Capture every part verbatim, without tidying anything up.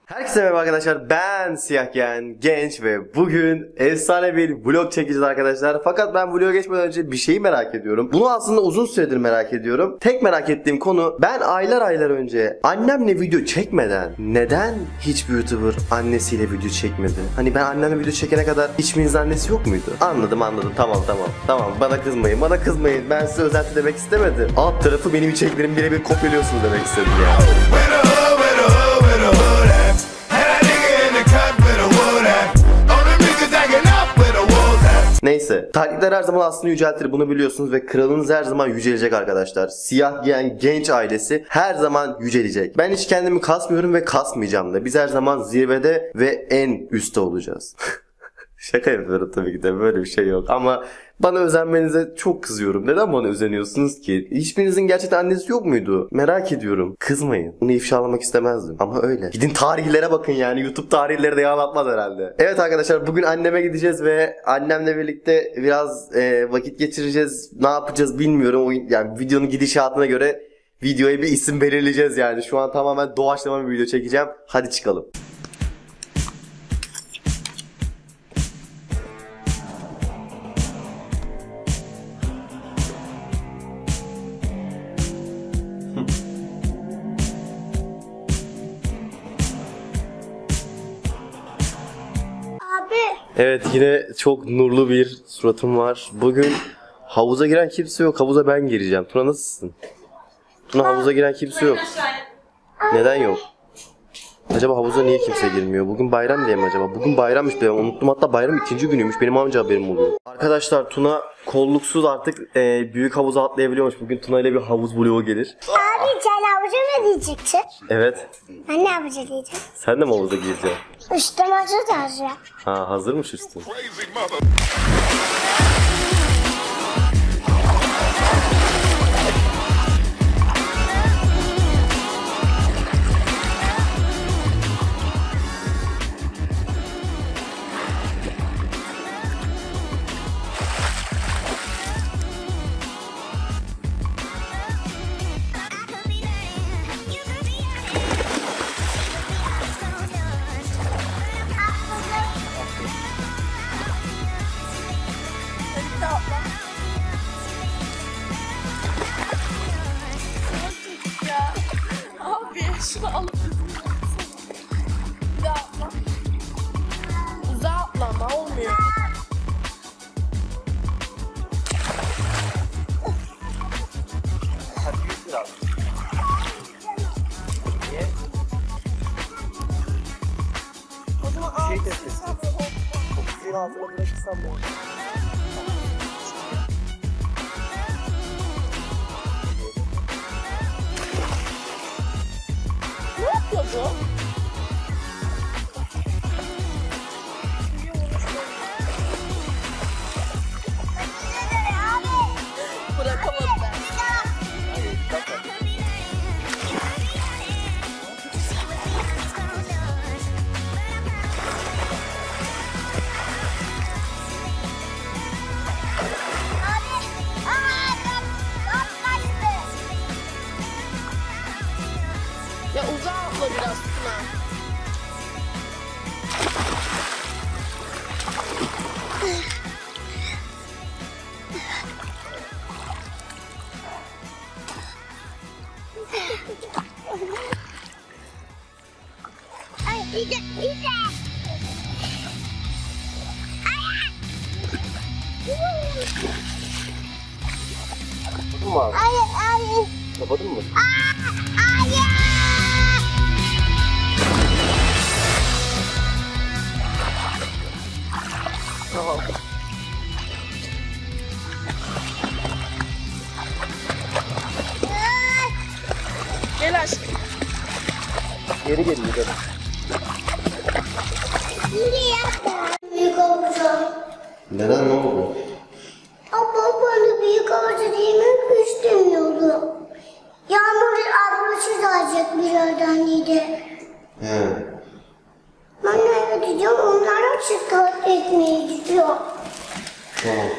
Herkese merhaba arkadaşlar, ben Siyahgen Genç ve bugün efsane bir vlog çekeceğiz arkadaşlar. Fakat ben vloga geçmeden önce bir şeyi merak ediyorum. Bunu aslında uzun süredir merak ediyorum. Tek merak ettiğim konu, ben aylar aylar önce annemle video çekmeden neden hiçbir YouTuber annesiyle video çekmedi? Hani ben annemle video çekene kadar hiçbirinizin annesi yok muydu? Anladım anladım, tamam tamam tamam, bana kızmayın bana kızmayın, ben size özellikle demek istemedim. Alt tarafı benim içeriklerimi birebir kopyalıyorsunuz demek istedim ya. Neyse, taklitler her zaman aslında yüceltir, bunu biliyorsunuz ve kralınız her zaman yücelecek arkadaşlar. Siyahgen Genç ailesi her zaman yücelecek. Ben hiç kendimi kasmıyorum ve kasmayacağım da. Biz her zaman zirvede ve en üstte olacağız. Şaka yapıyorum tabii ki de, böyle bir şey yok. Ama bana özenmenize çok kızıyorum. Neden bana özeniyorsunuz ki? Hiçbirinizin gerçekten annesi yok muydu? Merak ediyorum. Kızmayın. Bunu ifşalamak istemezdim. Ama öyle. Gidin tarihlere bakın yani. YouTube tarihleri de yalanlatmaz herhalde. Evet arkadaşlar, bugün anneme gideceğiz ve annemle birlikte biraz e, vakit geçireceğiz. Ne yapacağız bilmiyorum. O, yani videonun gidişatına göre videoya bir isim belirleyeceğiz yani. Şu an tamamen doğaçlama bir video çekeceğim. Hadi çıkalım. Evet, yine çok nurlu bir suratım var. Bugün havuza giren kimse yok. Havuza ben gireceğim. Tuna nasılsın? Tuna, havuza giren kimse yok. Neden yok? Acaba havuza niye kimse girmiyor? Bugün bayram diye mi acaba? Bugün bayrammış, ben unuttum. Hatta bayram ikinci günüymüş. Benim anca haberim oluyor. Arkadaşlar, Tuna kolluksuz artık e, büyük havuza atlayabiliyormuş. Bugün Tuna ile bir havuz vlogu gelir. Abi sen havuza mı diyeceksin? Evet. Ben ne havuza diyeceğim? Sen de mi havuza gireceksin? Üstüm hazır da hazır. Ha, hazırmış üstün. Abi şunu alıp uzağa atla. Uzağa atla ama olmuyor. Hadi yürü biraz. Niye? O zaman Şey ağzı test etsin. Suyun altına bırakırsam ne olur? ne yapıyor bu? Bırakamadım ben. Ya uzağa atla biraz Tuna. Ay bir de bir de. Kapadın mı abi? Hayır hayır. Kapadın mı? Hayır. Tamam. Gel aşkım. Geri gelin yukarı. Şimdi yapma. Büyük havuza. Neden, ne oldu? Ama bana büyük havuza değmek istemiyordu. Yağmur ablası gelecek birazdan dedi. He. Ben ne diyeceğim? Onlara şikayet etmeye gidiyor. Tamam.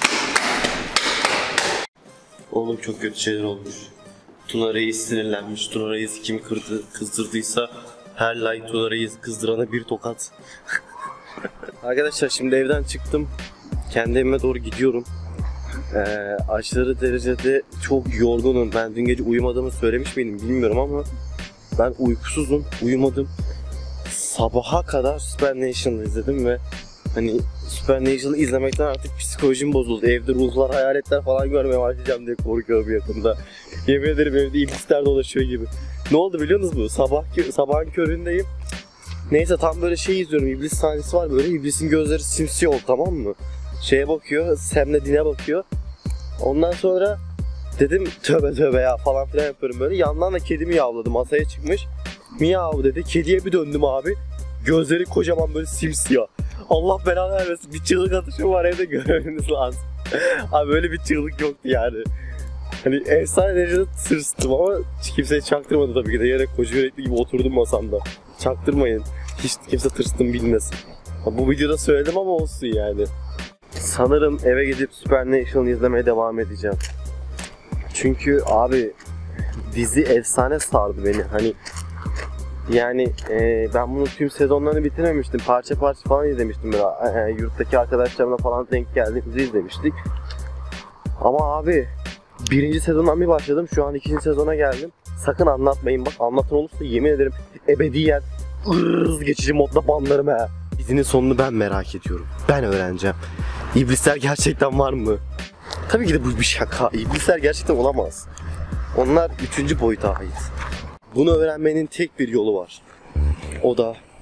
Oğlum çok kötü şeyler olmuş. Tuna Reis sinirlenmiş. Tuna Reis kim kırdı, kızdırdıysa Her like tutarıyız kızdırana bir tokat. Arkadaşlar şimdi evden çıktım. Kendi evime doğru gidiyorum. Ee, aşırı derecede çok yorgunum. Ben dün gece uyumadığımı söylemiş miydim bilmiyorum ama ben uykusuzum, uyumadım. Sabaha kadar Supernatural'ı izledim ve hani Supernatural'ı izlemekten artık psikolojim bozuldu. Evde ruhlar, hayaletler falan görmeye başlayacağım diye korkuyorum yakında. Yemin ederim evde iblisler dolaşıyor gibi. Ne oldu biliyor musunuz bu? Sabah, sabahın köründeyim. Neyse tam böyle şey izliyorum. İblis sahnesi var böyle. İblisin gözleri simsiyah oldu, tamam mı? Şeye bakıyor, Sam'le Dean'e bakıyor. Ondan sonra dedim tövbe tövbe ya falan filan yapıyorum böyle. Yandan da kedi miyavladı, masaya çıkmış. Miyav dedi. Kediye bir döndüm abi. Gözleri kocaman böyle simsiyah. Allah belanı vermesin. Bir çığlık atışım var evde, görmeniz lazım. Abi böyle bir çığlık yoktu yani. Hani efsane derecede tırstım ama kimseye çaktırmadı tabii ki de. Yere koca yürekli gibi oturdum masamda. Çaktırmayın. Hiç kimse tırstım bilmesin. Bu videoda söyledim ama olsun yani. Sanırım eve gidip Supernatural'ı izlemeye devam edeceğim. Çünkü abi dizi efsane sardı beni. Hani yani e, ben bunun tüm sezonlarını bitirmemiştim. Parça parça falan izlemiştim böyle. E, yurttaki arkadaşlarımla falan denk geldiğimizi izlemiştik. Ama abi birinci sezondan bir başladım. Şu an ikinci sezona geldim. Sakın anlatmayın bak. Anlatan olursa yemin ederim ebediyen ırrrz geçici modda banlarım he. Dizinin sonunu ben merak ediyorum. Ben öğreneceğim. İblisler gerçekten var mı? Tabii ki de bu bir şaka. İblisler gerçekten olamaz. Onlar üçüncü boyuta ait. Bunu öğrenmenin tek bir yolu var. O da